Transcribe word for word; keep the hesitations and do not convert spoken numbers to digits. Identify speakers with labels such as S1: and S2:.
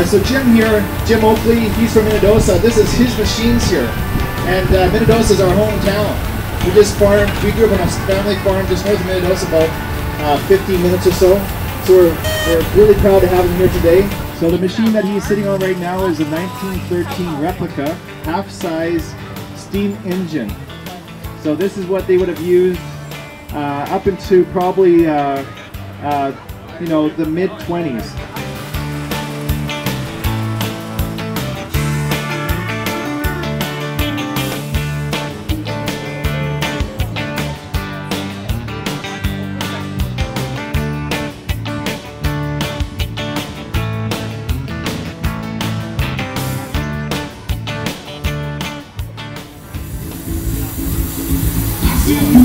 S1: so Jim here, Jim Oakley, he's from Manitoba. This is his machines here. And uh, Manitoba is our hometown. We just farmed, we grew up on a family farm just north of Manitoba, about uh, fifteen minutes or so. So we're, we're really proud to have him here today. So the machine that he's sitting on right now is a nineteen thirteen replica, half-size steam engine. So this is what they would have used uh, up into probably, uh, uh, you know, the mid twenties.
S2: Yeah.